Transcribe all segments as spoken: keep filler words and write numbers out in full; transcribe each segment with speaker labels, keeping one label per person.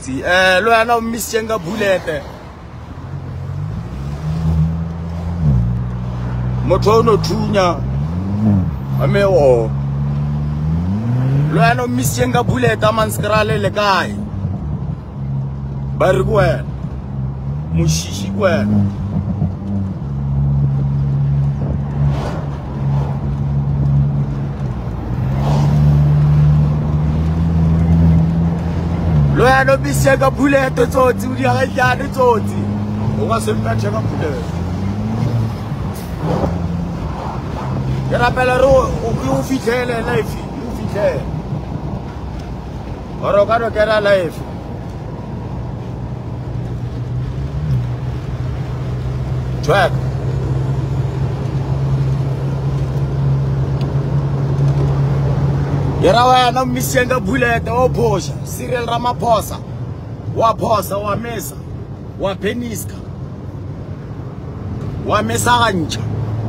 Speaker 1: tsotsi eh lo yana o mmiseng ka bulete motho no thunya ame o lo yana o mmiseng ka bulete Hammanskraal le kae ba re kwena mushishi kwena lo yana o mmiseng ka bulete tsotsi o di ga jane tsotsi o ga se mpa tsheka bulete ke rapela ro o fitlhele life o fitlhele oro ka no kera life track yera wena mmiseng bulete o phosha Cyril Ramaphosa wa phosa wa mesa wa peniska wa mesa gantsha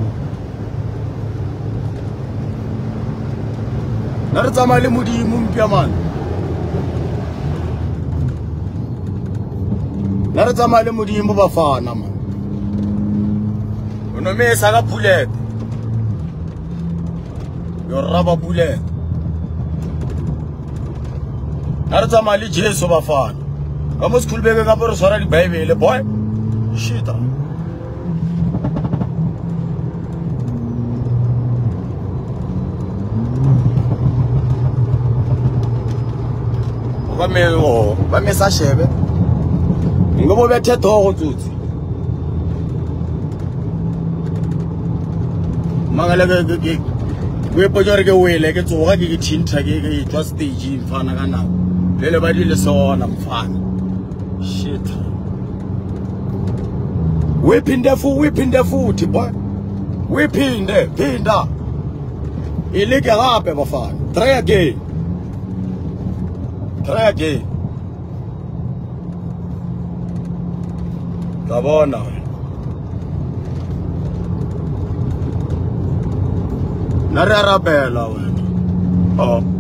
Speaker 1: na re tsamaya le modimo mpia man na re tsamaya le modimo bafana man o no mesa ka bulete yo raba bulete na re tsamaya le Jesu bafana ka mo skhulbeke ka re swara di Bible boy shit ba me o ba me sa shebe ngobo bethe thogo tsutsi mangala ke ke we pojore ke wele ke tsoga ke ke thinta ke ke twa stage mfana kana lele ba di le sona mfana shit we phinde fu we phinde futhi boy we phinde phinda ilike gape bafana try again try again Tabona na re arabela wena oh